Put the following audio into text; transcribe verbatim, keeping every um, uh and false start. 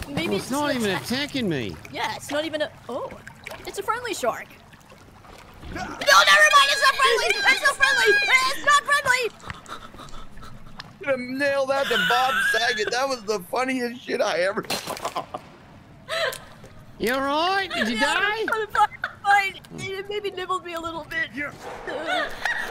maybe oh, it's, it's not an even attack. attacking me. Yeah, it's not even a. Oh, it's a friendly shark. No, never mind. It's not friendly. It's not friendly. It's not friendly. I'm gonna nail that to Bob Saget. That was the funniest shit I ever saw. You alright? Did you yeah, die? I'm fine. I'm fine. It maybe nibbled me a little bit. Yeah. Uh,